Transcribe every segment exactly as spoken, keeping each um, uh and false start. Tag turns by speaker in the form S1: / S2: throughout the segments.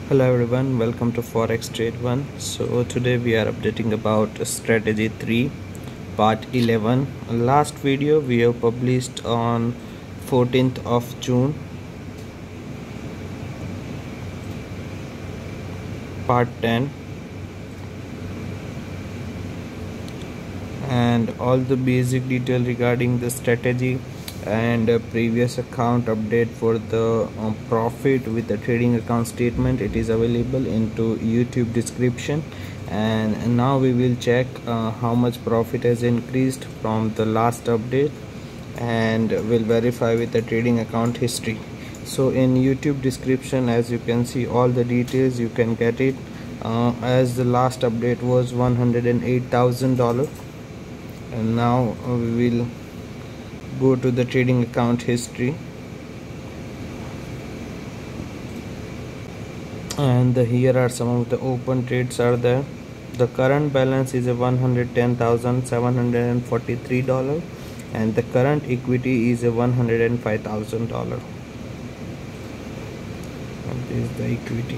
S1: Hello everyone, welcome to Forex Trade one. So today we are updating about strategy three part eleven. Last video we have published on fourteenth of June, part ten, and all the basic detail regarding the strategy and uh, previous account update for the uh, profit with the trading account statement. It is available into YouTube description, and now we will check uh, how much profit has increased from the last update, and will verify with the trading account history. So in YouTube description, as you can see, all the details you can get it, uh, as the last update was one hundred eight thousand dollars, and now uh, we will go to the trading account history, and the, here are some of the open trades are there. The current balance is a one hundred ten thousand seven hundred forty-three dollars, and the current equity is a one hundred five thousand dollars, and this is the equity.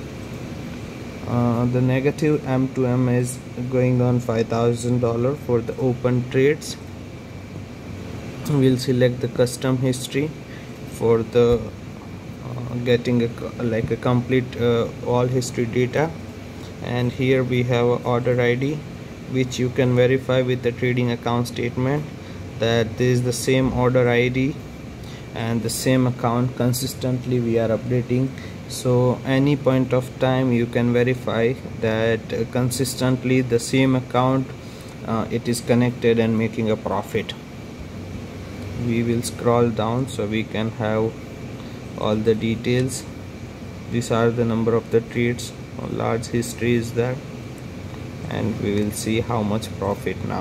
S1: Uh, the negative M to M is going on five thousand dollars for the open trades. We'll select the custom history for the uh, getting a, like a complete uh, all history data, and here we have a order I D which you can verify with the trading account statement that this is the same order I D and the same account consistently we are updating. So any point of time you can verify that uh, consistently the same account uh, it is connected and making a profit. We will scroll down so we can have all the details. These are the number of the trades, a large history is there, and we will see how much profit now.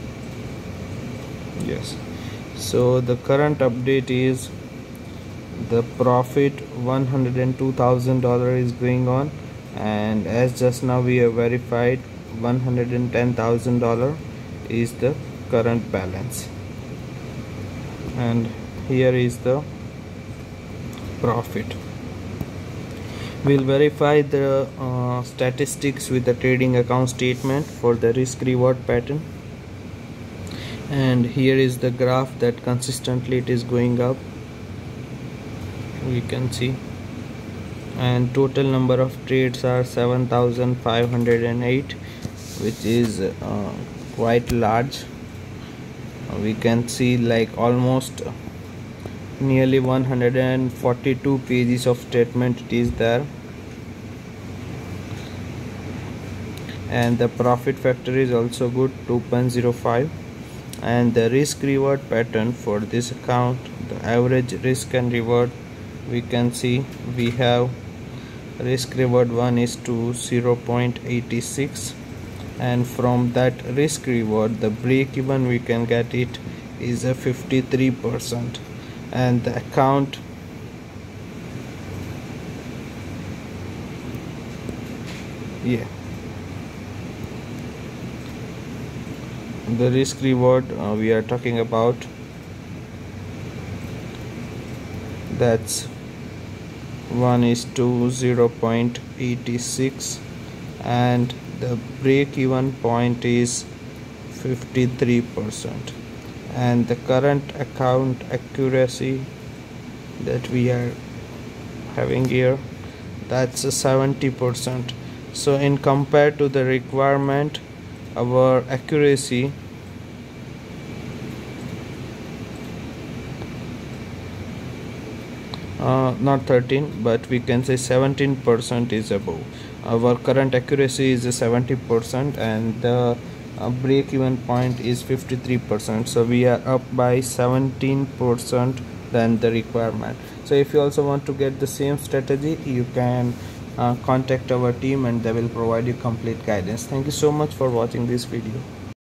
S1: Yes, so the current update is the profit one hundred two thousand dollars is going on, and as just now we have verified one hundred ten thousand dollars is the current balance, and here is the profit. We'll verify the uh, statistics with the trading account statement for the risk reward pattern, and here is the graph that consistently it is going up, we can see, and total number of trades are seven thousand five hundred eight, which is uh, quite large. We can see like almost nearly one hundred forty-two pages of statement it is there, and the profit factor is also good, two point zero five, and the risk reward pattern for this account, the average risk and reward, we can see we have risk reward one is to zero point eight six, and from that risk reward the break even we can get it is a fifty-three percent, and the account yeah the risk reward uh, we are talking about, that's one is to zero point eight six, and the break even point is fifty-three percent, and the current account accuracy that we are having here, that's a seventy percent. So in compared to the requirement, our accuracy uh, not thirteen, but we can say seventeen percent is above. Our current accuracy is seventy percent, and the uh, break even point is fifty-three percent, so we are up by seventeen percent than the requirement. So if you also want to get the same strategy, you can uh, contact our team and they will provide you complete guidance. Thank you so much for watching this video.